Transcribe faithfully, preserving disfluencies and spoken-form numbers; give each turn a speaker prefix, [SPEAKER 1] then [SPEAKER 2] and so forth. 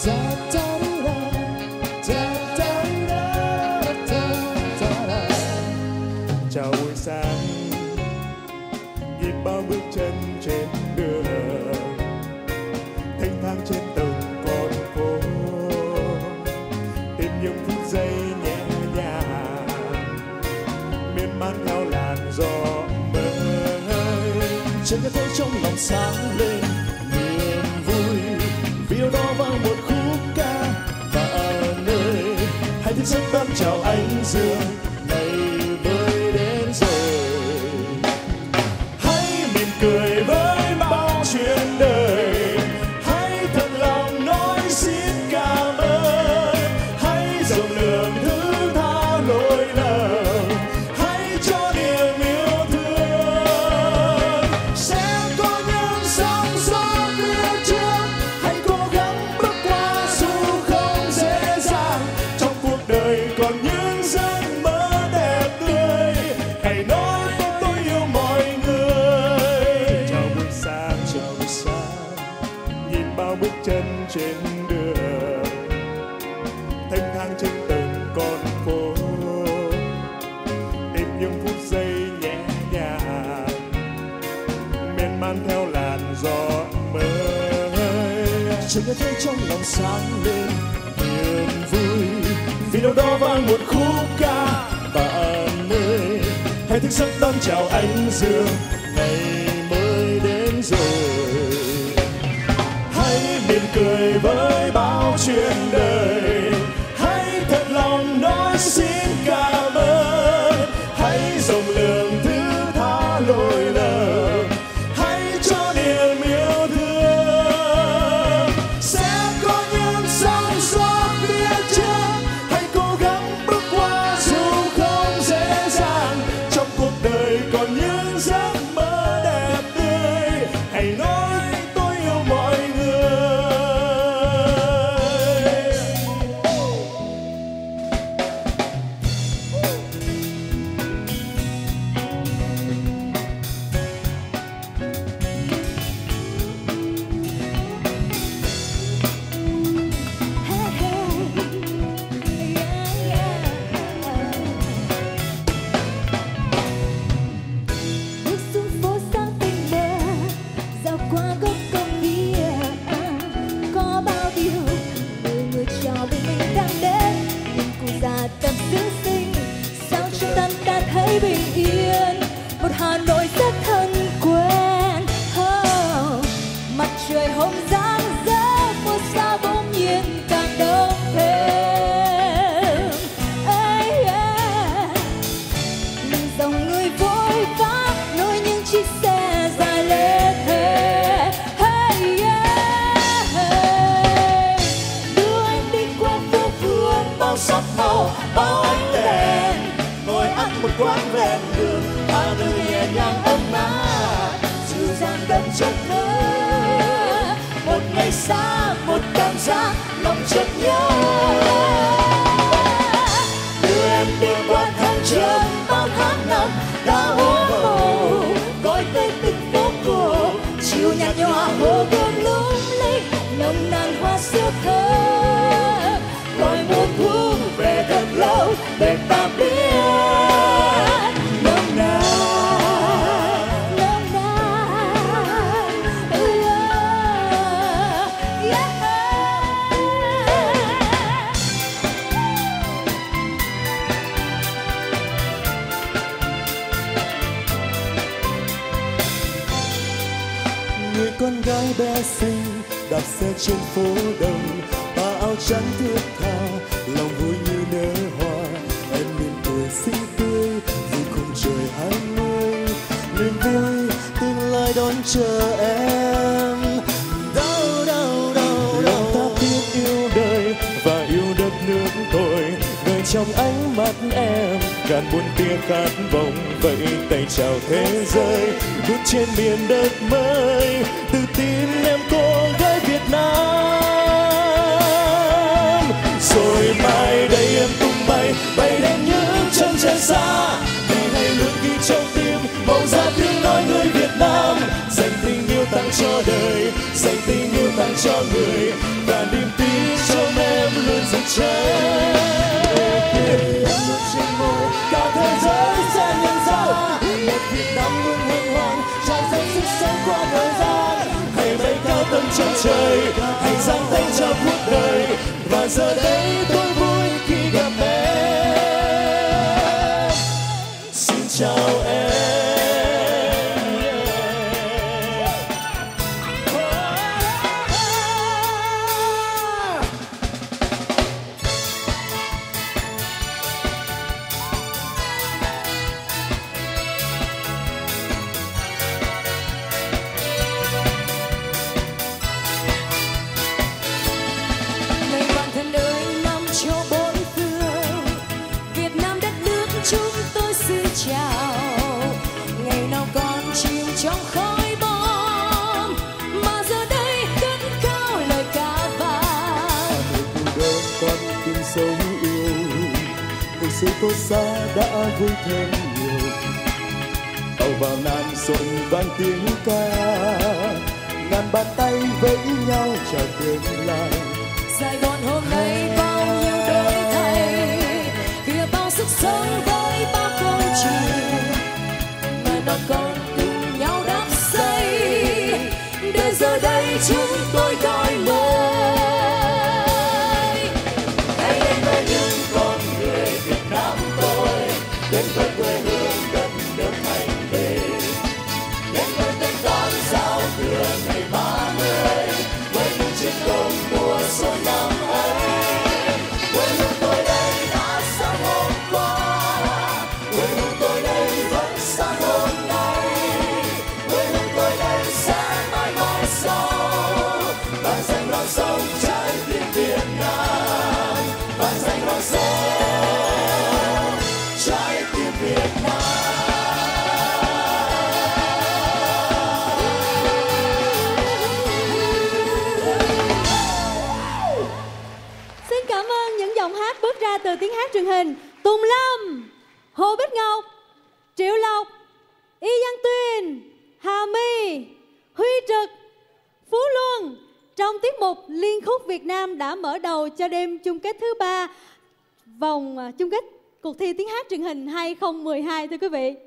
[SPEAKER 1] Chào buổi sáng, nhịp bao bước chân trên đường, thênh thang trên từng con phố, tìm những phút giây nhẹ nhàng, miên man theo làn gió mới.
[SPEAKER 2] Chân có thấy trong lòng sáng lên niềm vui, vì đâu đó vang một khúc ca. Bạn ơi, hãy thức giấc đón chào ánh dương ngày mới đến rồi. Hãy mỉm cười với bao chuyện đời, hãy thật lòng nói xin cảm ơn. Hãy rộng lượng thứ tha lỗi lầm, hãy cho niềm yêu thương. Sẽ có những sóng gió phía trước, hãy cố gắng bước qua dù không dễ dàng. Trong cuộc đời còn những giấc mơ đẹp tươi, hãy nói tôi yêu mọi người.
[SPEAKER 1] Chào buổi sáng,
[SPEAKER 2] Chào buổi sáng,
[SPEAKER 1] nhìn bao bước chân trên đường, thênh thang trên từng con phố, tìm những phút giây nhẹ nhàng, miên man theo làn gió mới.
[SPEAKER 2] chân có thấy trong lòng sáng lên niềm vui, vì đâu đó vang một khúc ca. Bạn ơi, hãy thức giấc đón chào ánh dương ngày mới đến rồi. Hãy mỉm cười với bao chuyện đời, hãy thật lòng nói xin cảm ơn. Hãy rộng lượng thứ tha lỗi lầm, hãy cho niềm yêu thương. Sẽ có những sóng gió phía trước, hãy cố gắng bước qua dù không dễ dàng. Trong cuộc đời còn những giấc mơ đẹp tươi, hãy nói tôi yêu mọi người.
[SPEAKER 3] Bước xuống phố sáng tình mơ, dạo qua góc công viên, có bao điều người người chào bình minh đang đến. Nhưng cụ già tầm xứ sinh, sao trong tâm ta thấy bình yên, một Hà Nội rất thân quen. Oh, mặt trời hôm giáng rỡ, phố xa bỗng nhiên càng đông thêm. Ê, yeah. Dòng người vội vã nối những chiếc xe dài lê thề. Hey, yeah. Đưa anh đi qua phố phường bao sắc màu, bao ánh đèn, ngồi ăn một quán ven đường, ta đưa nhẹ nhàng ấm áp, dịu dàng đậm chất thơ. Một ngày xa, một cảm giác lòng chợt nhớ. Đưa em đi qua tháng trường bao tháng năm đã úa màu, gói tới từng phố cổ, chiều nhạt nhòa hồ gươm lung linh, nồng nàn hoa xưa thơ. Gọi mùa thu về thật lâu để ta biết nồng nàn, nồng nàn. Yeah, yeah.
[SPEAKER 2] Người con gái bé xinh đạp xe trên phố đông, tà áo trắng thướt tha, lòng vui như nở hoa. Em mỉm cười xinh tươi vì cùng trời hai mươi, niềm vui tương lai đón chờ em. Đâu đâu đâu đâu ta biết yêu đời và yêu đất nước tôi, đời trong ánh mắt em cạn buồn tia khát vọng. Vậy tay chào thế giới bước trên miền đất mới, tự tin em cô gái Việt Nam. Rồi mai đây em tung bay bay đến những chân trời xa, vì hay luôn ghi trong tim màu da tiếng nói người Việt Nam. Dành tình yêu tặng cho đời, dành tình yêu tặng cho người và niềm tin trong em luôn rực cháy. Một trên một cả thế giới sẽ nhận ra một Việt Nam luôn hân hoan trao dâng sức sống qua thời gian. Hãy bay cao tận chân trời, hãy giang tay cho cuộc đời. Và giờ đây tôi vui khi gặp em. Xin chào em.
[SPEAKER 3] Trong khói bom mà giờ đây cất cao lời ca vang.
[SPEAKER 2] Hà Nội cô đơn con tim sống yêu, cuộc sống tốt xa đã vui thêm nhiều. Tàu vào Nam rộn vang tiếng ca, ngàn bàn tay vẫy nhau chào tương lai.
[SPEAKER 3] Sài Gòn hôm nay bao nhiêu đổi thay, kia bao sức sống với bao công trình mà nó còn để giờ đây chúng tôi gọi mời. Hãy đến với những con người Việt Nam tôi, đến với quê hương đất nước thành về, đến với tiếng con giao thừa ngày ba mươi, với những chiến công mùa xuân năm ấy. Quê hương tôi đây đã sáng hôm qua, quê hương tôi đây vẫn sáng hôm nay, quê hương tôi đây sẽ bạn danh non sông trái tim Việt Nam, bạn danh non sông trái tim Việt Nam.
[SPEAKER 4] Xin cảm ơn những giọng hát bước ra từ tiếng hát truyền hình Tùng Lâm, Hồ Bích Ngọc, Triệu Lộc, Y Văn Tuyên, Hà My, Huy Trực, Phú Luân trong tiết mục Liên khúc Việt Nam đã mở đầu cho đêm chung kết thứ ba vòng chung kết cuộc thi tiếng hát truyền hình hai không một hai thưa quý vị.